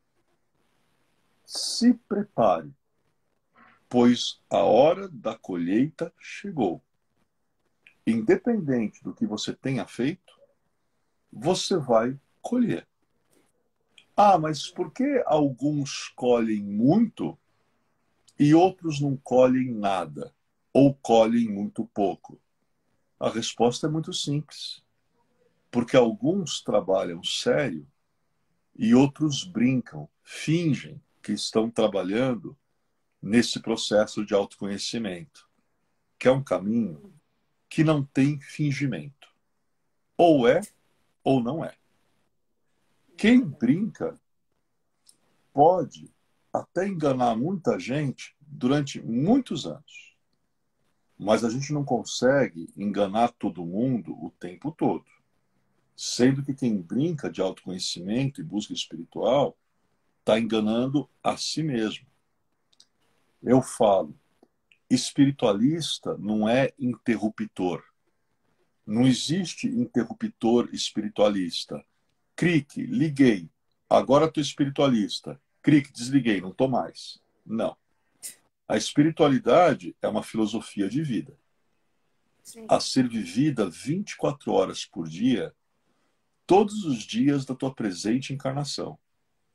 se prepare, pois a hora da colheita chegou. Independente do que você tenha feito, você vai colher. Ah, mas por que alguns colhem muito e outros não colhem nada? Ou colhem muito pouco? A resposta é muito simples. Porque alguns trabalham sério e outros brincam, fingem que estão trabalhando nesse processo de autoconhecimento, que é um caminho que não tem fingimento. Ou é, ou não é. Quem brinca pode até enganar muita gente durante muitos anos. Mas a gente não consegue enganar todo mundo o tempo todo. Sendo que quem brinca de autoconhecimento e busca espiritual está enganando a si mesmo. Eu falo, espiritualista não é interruptor. Não existe interruptor espiritualista. Clique, liguei, agora estou espiritualista. Clique, desliguei, não estou mais. Não. A espiritualidade é uma filosofia de vida. Sim. A ser vivida vinte e quatro horas por dia, todos os dias da tua presente encarnação.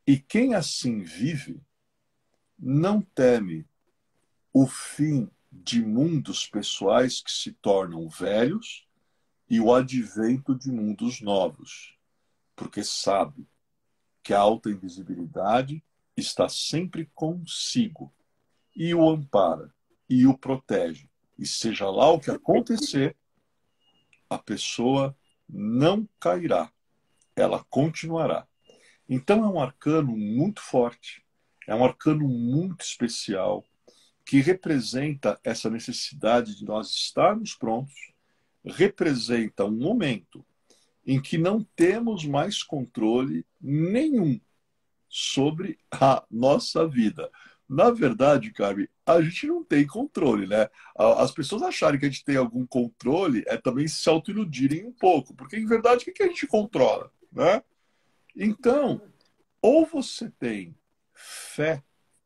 E quem assim vive não teme o fim de mundos pessoais que se tornam velhos e o advento de mundos novos, porque sabe que a alta invisibilidade está sempre consigo e o ampara e o protege. E seja lá o que acontecer, a pessoa não cairá, ela continuará. Então é um arcano muito forte, é um arcano muito especial, que representa essa necessidade de nós estarmos prontos, representa um momento em que não temos mais controle nenhum sobre a nossa vida. Na verdade, Carmen, a gente não tem controle, né? As pessoas acharem que a gente tem algum controle é também se autoiludirem um pouco, porque, em verdade, o que a gente controla, né? Então, ou você tem fé,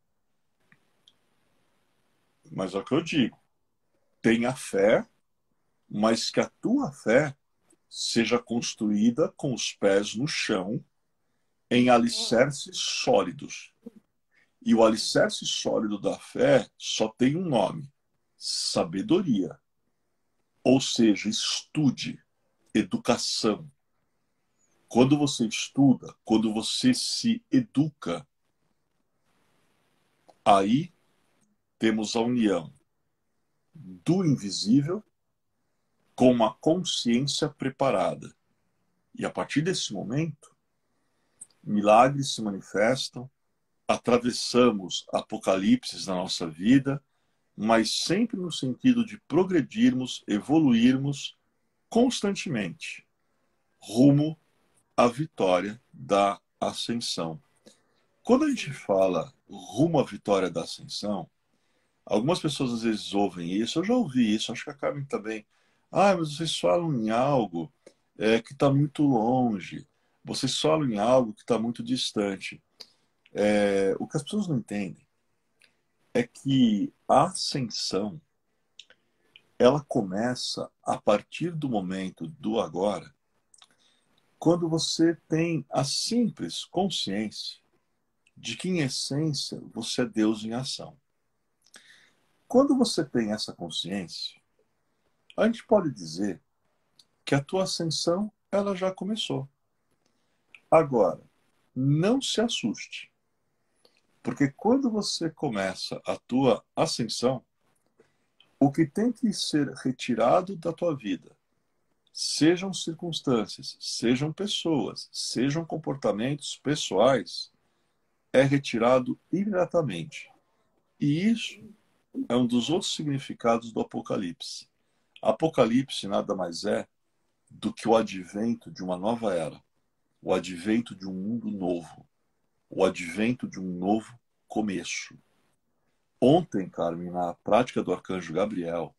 mas é o que eu digo, tenha fé, mas que a tua fé seja construída com os pés no chão, em alicerces sólidos. E o alicerce sólido da fé só tem um nome: sabedoria. Ou seja, estude, educação. Quando você estuda, quando você se educa, aí temos a união do invisível com uma consciência preparada. E a partir desse momento, milagres se manifestam, atravessamos apocalipses na nossa vida, mas sempre no sentido de progredirmos, evoluirmos constantemente, rumo à vitória da ascensão. Quando a gente fala rumo à vitória da ascensão, algumas pessoas às vezes ouvem isso, eu já ouvi isso, acho que a Carmen também. Ah, mas vocês falam em algo é, que está muito longe, vocês falam em algo que está muito distante. É, o que as pessoas não entendem é que a ascensão ela começa a partir do momento do agora, quando você tem a simples consciência de que, em essência, você é Deus em ação. Quando você tem essa consciência, a gente pode dizer que a tua ascensão ela já começou. Agora, não se assuste, porque quando você começa a tua ascensão, o que tem que ser retirado da tua vida, sejam circunstâncias, sejam pessoas, sejam comportamentos pessoais, é retirado imediatamente. E isso é um dos outros significados do Apocalipse. Apocalipse nada mais é do que o advento de uma nova era, o advento de um mundo novo, o advento de um novo começo. Ontem, Carmen, na prática do Arcanjo Gabriel,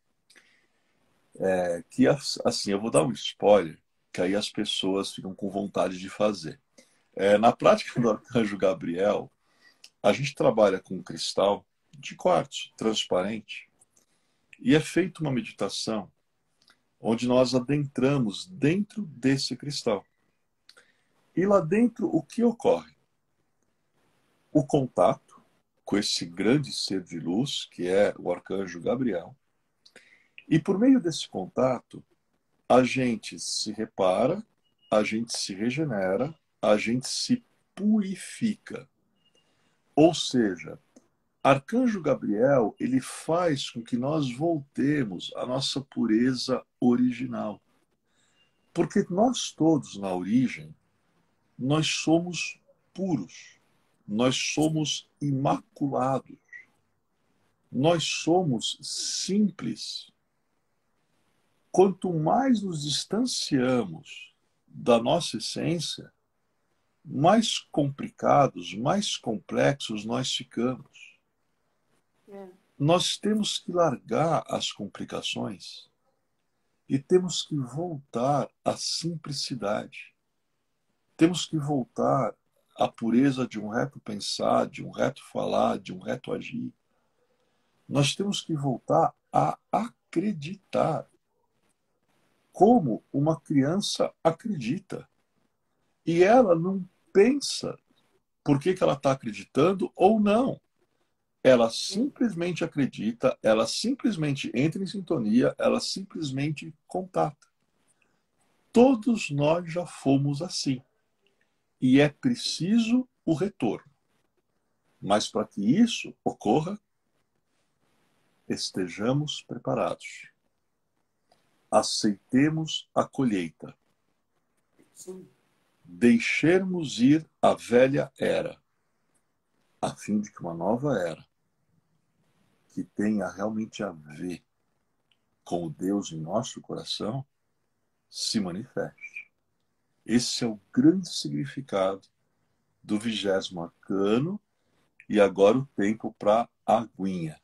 é, que assim, eu vou dar um spoiler, que aí as pessoas ficam com vontade de fazer. É, na prática do Arcanjo Gabriel, a gente trabalha com um cristal de quartzo transparente e é feita uma meditação onde nós adentramos dentro desse cristal. E lá dentro, o que ocorre? O contato com esse grande ser de luz, que é o Arcanjo Gabriel. E por meio desse contato, a gente se repara, a gente se regenera, a gente se purifica. Ou seja, Arcanjo Gabriel, ele faz com que nós voltemos à nossa pureza original. Porque nós todos, na origem, nós somos puros. Nós somos imaculados. Nós somos simples. Quanto mais nos distanciamos da nossa essência, mais complicados, mais complexos nós ficamos. É. Nós temos que largar as complicações e temos que voltar à simplicidade. Temos que voltar à pureza de um reto pensar, de um reto falar, de um reto agir. Nós temos que voltar a acreditar como uma criança acredita. E ela não pensa por que que ela está acreditando ou não. Ela simplesmente acredita, ela simplesmente entra em sintonia, ela simplesmente contata. Todos nós já fomos assim. E é preciso o retorno. Mas para que isso ocorra, estejamos preparados. Aceitemos a colheita. Sim. Deixemos ir a velha era, a fim de que uma nova era, que tenha realmente a ver com o Deus em nosso coração, se manifeste. Esse é o grande significado do vigésimo arcano e agora o tempo para a aguinha.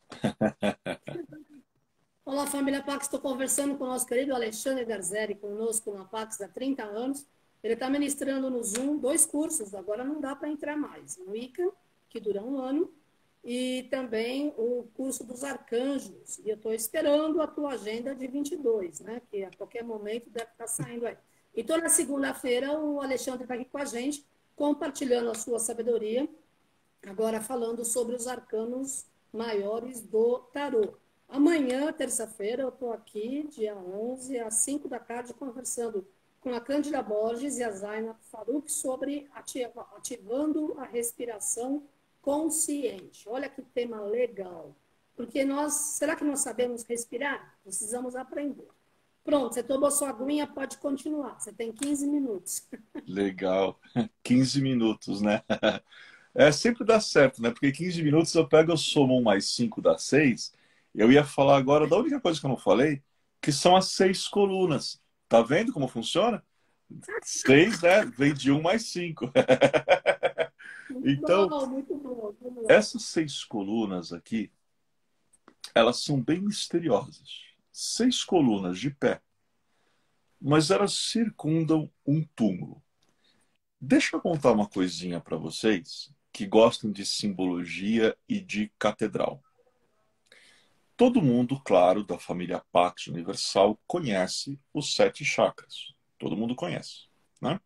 Olá, família Pax. Estou conversando com o nosso querido Alexandre Garzeri, conosco na Pax há trinta anos. Ele está ministrando no Zoom dois cursos, agora não dá para entrar mais. O Wicca, que dura um ano, e também o curso dos arcanjos. E eu estou esperando a tua agenda de vinte e dois, né? Que a qualquer momento deve estar saindo aí. E toda segunda-feira o Alexandre está aqui com a gente, compartilhando a sua sabedoria, agora falando sobre os arcanos maiores do tarô. Amanhã, terça-feira, eu estou aqui, dia onze, às cinco da tarde, conversando com a Cândida Borges e a Zaina Faruq sobre ativa, ativando a respiração consciente. Olha que tema legal. Porque nós, será que nós sabemos respirar? Precisamos aprender. Pronto, você tomou sua aguinha, pode continuar. Você tem quinze minutos. Legal. quinze minutos, né? É, sempre dá certo, né? Porque quinze minutos eu pego, eu somo um mais cinco dá seis. Eu ia falar agora da única coisa que eu não falei, que são as seis colunas. Tá vendo como funciona? Seis, né? Vem de um mais cinco. Muito Então, bom, muito bom. Vamos lá. essas seis colunas aqui, elas são bem misteriosas. Seis colunas de pé, mas elas circundam um túmulo. Deixa eu contar uma coisinha para vocês que gostam de simbologia e de catedral. Todo mundo, claro, da família Pax Universal conhece os sete chakras. Todo mundo conhece, né?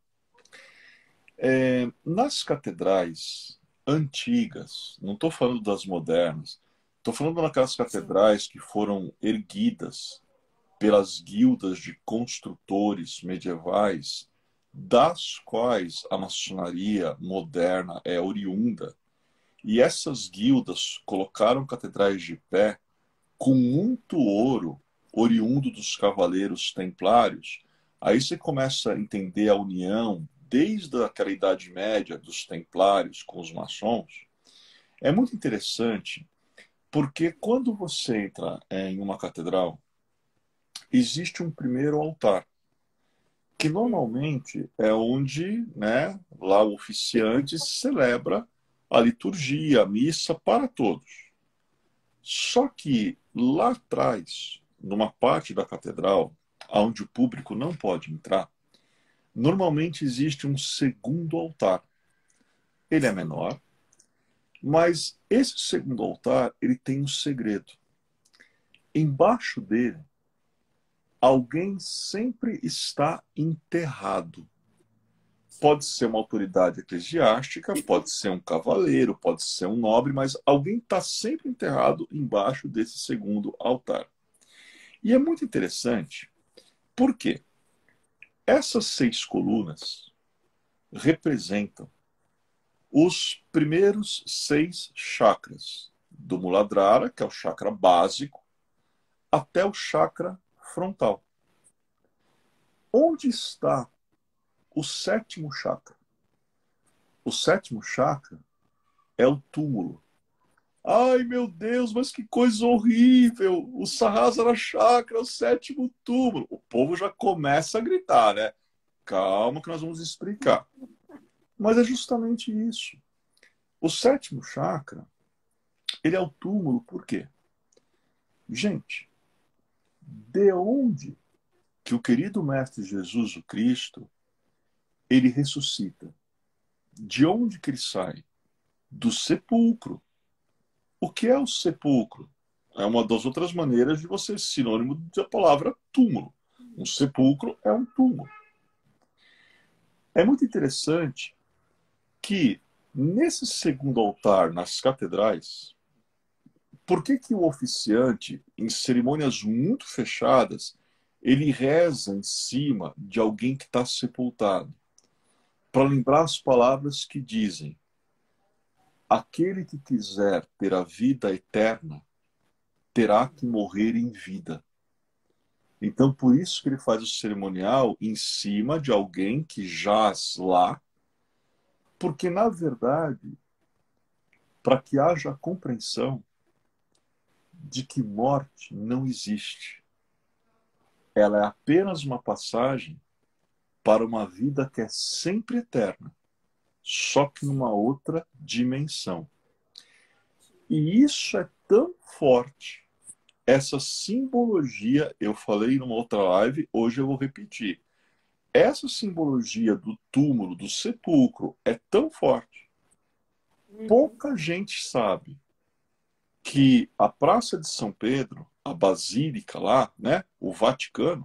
É, nas catedrais antigas, não estou falando das modernas, estou falando daquelas catedrais que foram erguidas pelas guildas de construtores medievais, das quais a maçonaria moderna é oriunda. E essas guildas colocaram catedrais de pé com muito ouro, oriundo dos cavaleiros templários. Aí você começa a entender a união, desde aquela Idade Média, dos templários com os maçons. É muito interessante, porque quando você entra em uma catedral, existe um primeiro altar, que normalmente é onde, né, lá o oficiante celebra a liturgia, a missa para todos. Só que lá atrás, numa parte da catedral, onde o público não pode entrar, normalmente existe um segundo altar. Ele é menor, mas esse segundo altar ele tem um segredo. Embaixo dele, alguém sempre está enterrado. Pode ser uma autoridade eclesiástica, pode ser um cavaleiro, pode ser um nobre, mas alguém está sempre enterrado embaixo desse segundo altar. E é muito interessante, porque essas seis colunas representam os primeiros seis chakras, do Muladhara, que é o chakra básico, até o chakra frontal. Onde está o sétimo chakra? O sétimo chakra é o túmulo. Ai, meu Deus, mas que coisa horrível! O Sahasrara Chakra, o sétimo túmulo. O povo já começa a gritar, né? Calma que nós vamos explicar. Mas é justamente isso. O sétimo chakra, ele é o túmulo, por quê? Gente, de onde que o querido Mestre Jesus, o Cristo, ele ressuscita? De onde que ele sai? Do sepulcro. O que é o sepulcro? É uma das outras maneiras de você, sinônimo da palavra túmulo. Um sepulcro é um túmulo. É muito interessante que Nesse segundo altar, nas catedrais, por que que o oficiante, em cerimônias muito fechadas, ele reza em cima de alguém que está sepultado? Para lembrar as palavras que dizem: aquele que quiser ter a vida eterna, terá que morrer em vida. Então, por isso que ele faz o cerimonial em cima de alguém que jaz lá, porque, na verdade, para que haja a compreensão de que morte não existe. Ela é apenas uma passagem para uma vida que é sempre eterna, só que numa outra dimensão. E isso é tão forte, essa simbologia, eu falei numa outra live, hoje eu vou repetir. Essa simbologia do túmulo, do sepulcro, é tão forte. Pouca gente sabe que a Praça de São Pedro, a Basílica lá, né, o Vaticano,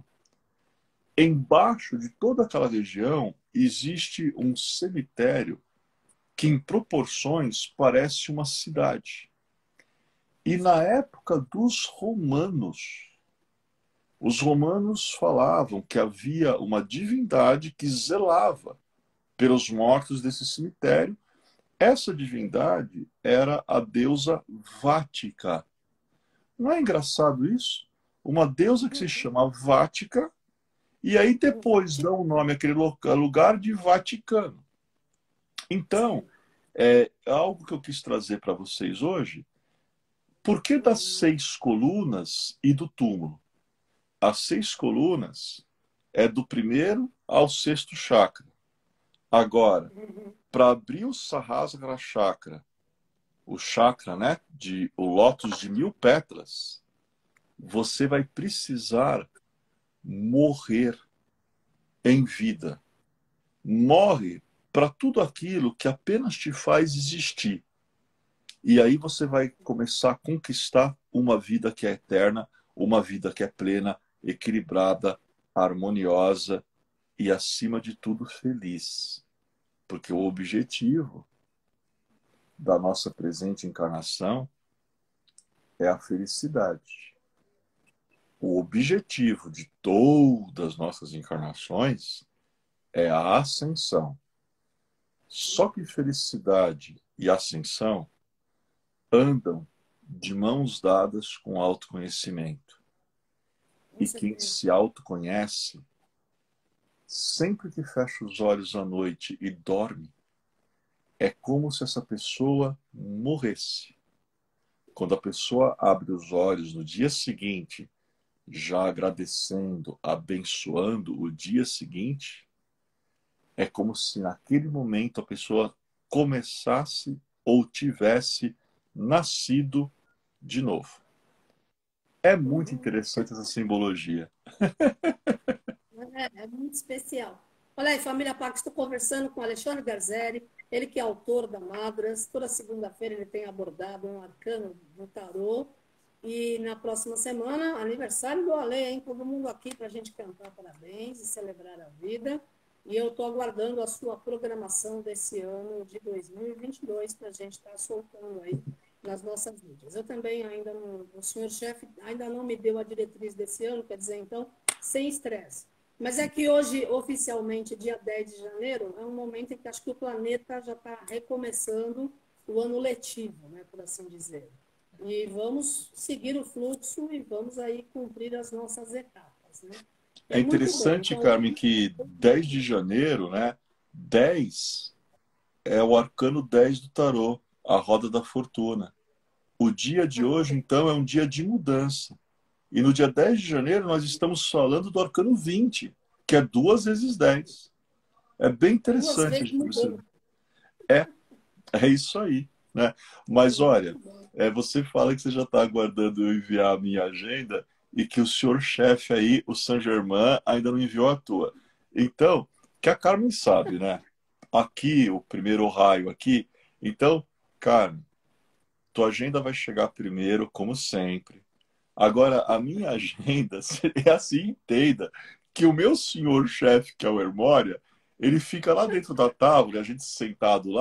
embaixo de toda aquela região existe um cemitério que em proporções parece uma cidade. E na época dos romanos, os romanos falavam que havia uma divindade que zelava pelos mortos desse cemitério. Essa divindade era a deusa Vática. Não é engraçado isso? Uma deusa que se chama Vática, e aí depois dá o nome àquele lugar de Vaticano. Então, é algo que eu quis trazer para vocês hoje. Por que das seis colunas e do túmulo? As seis colunas é do primeiro ao sexto chakra. Agora, para abrir o Sahasrara Chakra, o chakra, né, de, o lótus de mil pétalas, você vai precisar morrer em vida. Morre para tudo aquilo que apenas te faz existir. E aí você vai começar a conquistar uma vida que é eterna, uma vida que é plena, equilibrada, harmoniosa e, acima de tudo, feliz. Porque o objetivo da nossa presente encarnação é a felicidade. O objetivo de todas as nossas encarnações é a ascensão. Só que felicidade e ascensão andam de mãos dadas com autoconhecimento. E quem se autoconhece, sempre que fecha os olhos à noite e dorme, é como se essa pessoa morresse. Quando a pessoa abre os olhos no dia seguinte, já agradecendo, abençoando o dia seguinte, é como se naquele momento a pessoa começasse ou tivesse nascido de novo. É muito interessante essa simbologia. É, é muito especial. Olha aí, família Pax, estou conversando com Alexandre Garzeri, ele que é autor da Madras. Toda segunda-feira ele tem abordado um arcano do tarô. E na próxima semana, aniversário do Ale, hein? Todo mundo aqui para a gente cantar parabéns e celebrar a vida. E eu estou aguardando a sua programação desse ano de dois mil e vinte e dois para a gente estar tá soltando aí nas nossas mídias. Eu também ainda não, o senhor-chefe ainda não me deu a diretriz desse ano, quer dizer, então, sem estresse. Mas é que hoje, oficialmente, dia dez de janeiro, é um momento em que acho que o planeta já está recomeçando o ano letivo, né, por assim dizer. E vamos seguir o fluxo e vamos aí cumprir as nossas etapas, né? É, é interessante, então, Carmen, que dez de janeiro, né, dez é o arcano dez do tarô, a roda da fortuna. O dia de hoje, então, é um dia de mudança. E no dia dez de janeiro nós estamos falando do arcano vinte, que é duas vezes dez. É bem interessante. Você... É, é isso aí. Né? Mas olha, é, você fala que você já está aguardando eu enviar a minha agenda e que o senhor-chefe aí, o Saint-Germain, ainda não enviou a tua. Então, que a Carmen sabe, né? Aqui, o primeiro raio aqui. Então, Carmen, tua agenda vai chegar primeiro, como sempre. Agora, a minha agenda é assim, entenda, que o meu senhor-chefe, que é o Hermória, ele fica lá dentro da tábua, a gente sentado lá,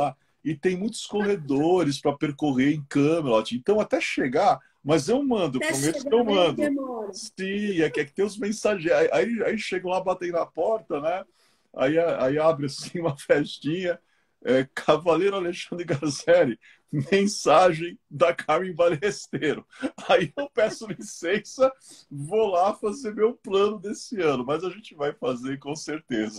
e tem muitos corredores para percorrer em Camelot. Então, até chegar, mas eu mando, Até prometo que chegar eu aí mando. demora. Sim, é que, é que tem os mensageiros. Aí, aí chegam lá, batem na porta, né? Aí, aí abre assim uma festinha. É, Cavaleiro Alexandre Garzelli, mensagem da Carmen Balesteiro. Aí eu peço licença, vou lá fazer meu plano desse ano, mas a gente vai fazer com certeza.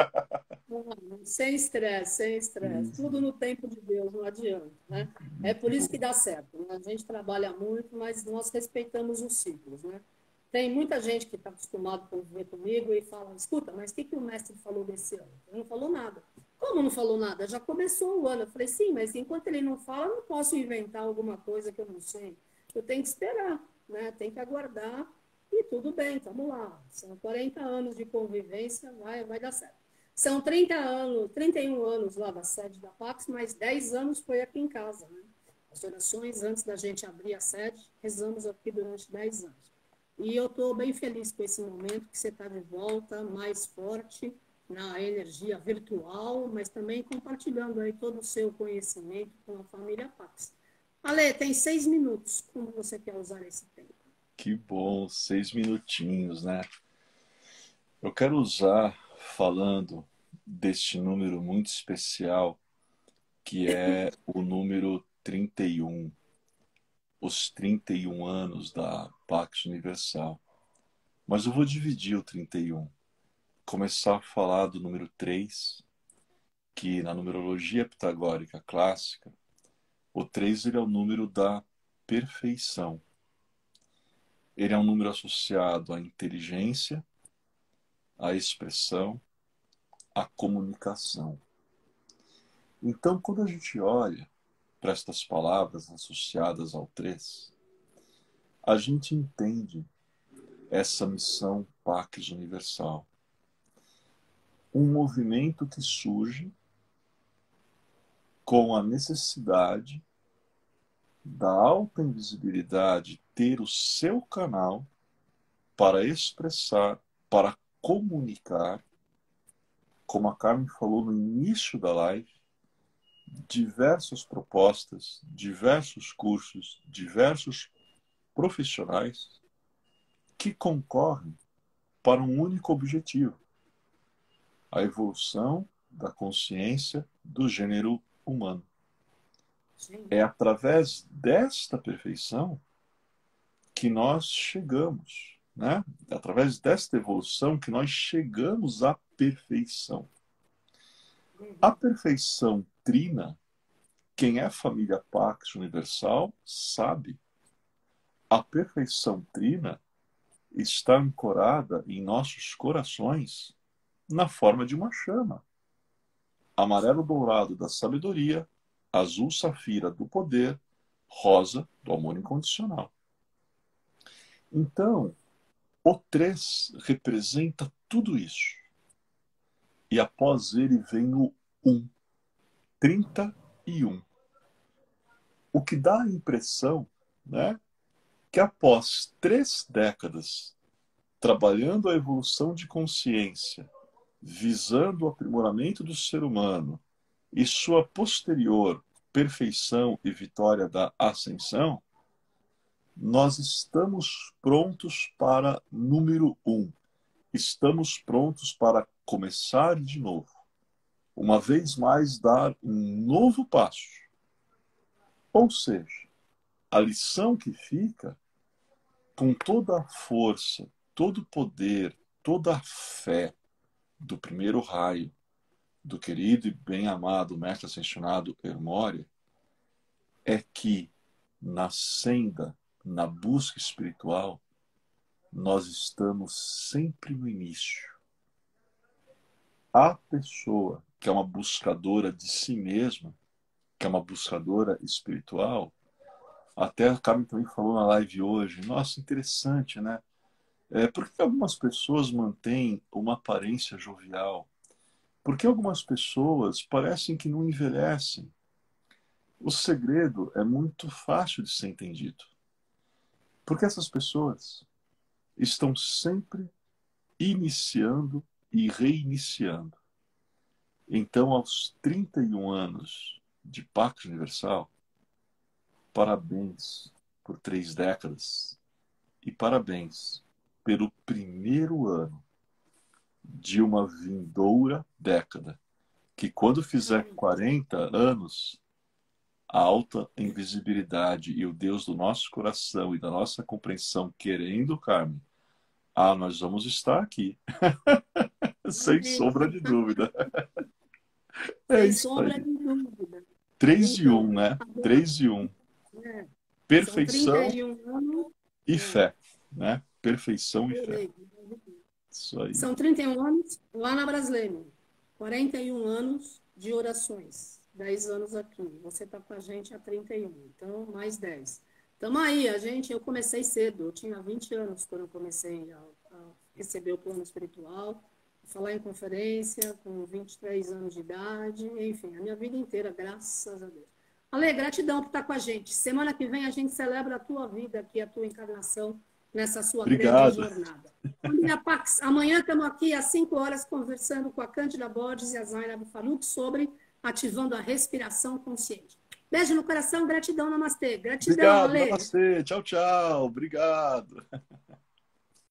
Sem estresse, sem estresse. Tudo no tempo de Deus, não adianta, né? É por isso que dá certo, né? A gente trabalha muito, mas nós respeitamos os ciclos, né? Tem muita gente que está acostumado a conviver comigo e fala, escuta, mas o que, que o mestre falou desse ano? Ele não falou nada. Como não falou nada? Já começou o ano. Eu falei, sim, mas enquanto ele não fala, eu não posso inventar alguma coisa que eu não sei. Eu tenho que esperar, né? Tem que aguardar e tudo bem, vamos lá. São quarenta anos de convivência, vai, vai dar certo. São trinta anos, trinta e um anos lá da sede da Pax, mas dez anos foi aqui em casa, né? As orações, antes da gente abrir a sede, rezamos aqui durante dez anos. E eu estou bem feliz com esse momento que você está de volta, mais forte na energia virtual, mas também compartilhando aí todo o seu conhecimento com a família Pax. Ale, tem seis minutos. Como você quer usar esse tempo? Que bom, seis minutinhos, né? Eu quero usar falando deste número muito especial, que é o número trinta e um, os trinta e um anos da Pax Universal. Mas eu vou dividir o trinta e um. Começar a falar do número três, que na numerologia pitagórica clássica, o três ele é o número da perfeição. Ele é um número associado à inteligência, à expressão, à comunicação. Então, quando a gente olha para estas palavras associadas ao três, a gente entende essa missão Pax Universal. Um movimento que surge com a necessidade da alta invisibilidade ter o seu canal para expressar, para comunicar, como a Carmen falou no início da live, diversas propostas, diversos cursos, diversos profissionais que concorrem para um único objetivo: a evolução da consciência do gênero humano. Sim. É através desta perfeição que nós chegamos, né? É através desta evolução que nós chegamos à perfeição. A perfeição trina, quem é família Pax Universal sabe. A perfeição trina está ancorada em nossos corações na forma de uma chama. Amarelo dourado da sabedoria, azul safira do poder, rosa do amor incondicional. Então, o três representa tudo isso. E após ele vem o um, trinta e um. O que dá a impressão, né, que após três décadas trabalhando a evolução de consciência, visando o aprimoramento do ser humano e sua posterior perfeição e vitória da ascensão, nós estamos prontos para número um. Estamos prontos para começar de novo. Uma vez mais, dar um novo passo. Ou seja, a lição que fica, com toda a força, todo o poder, toda a fé do primeiro raio, do querido e bem-amado Mestre Ascensionado Hermória, é que na senda, na busca espiritual, nós estamos sempre no início. A pessoa que é uma buscadora de si mesma, que é uma buscadora espiritual, até a Carmen também falou na live hoje, nossa, interessante, né? É, por que algumas pessoas mantêm uma aparência jovial? Por que algumas pessoas parecem que não envelhecem? O segredo é muito fácil de ser entendido. Porque essas pessoas estão sempre iniciando e reiniciando. Então, aos trinta e um anos de Pax Universal, parabéns por três décadas e parabéns pelo primeiro ano de uma vindoura década, que quando fizer quarenta anos, a alta invisibilidade e o Deus do nosso coração e da nossa compreensão querendo, Carmen, ah, nós vamos estar aqui. Sem sombra de dúvida. É Sem isso sombra aí. de dúvida. Três e um, Então, né? Três e um. é, são trinta Perfeição e um anos. e É, fé, né? Perfeição e fé. adorei. Isso aí. São trinta e um anos lá na Brasileira. quarenta e um anos de orações. dez anos aqui. Você está com a gente há trinta e um. Então, mais dez. Tamo aí, a gente, eu comecei cedo. Eu tinha vinte anos quando eu comecei a, a receber o plano espiritual, a falar em conferência, com vinte e três anos de idade. Enfim, a minha vida inteira, graças a Deus. Ale, gratidão por estar com a gente. Semana que vem a gente celebra a tua vida aqui, a tua encarnação nessa sua grande Obrigado. jornada. Família Pax, amanhã estamos aqui às cinco horas conversando com a Cândida Borges e a Zainab Faruq sobre ativando a respiração consciente. Beijo no coração, gratidão, namastê. Gratidão, Obrigado. Ale. Namastê. Tchau, tchau. Obrigado.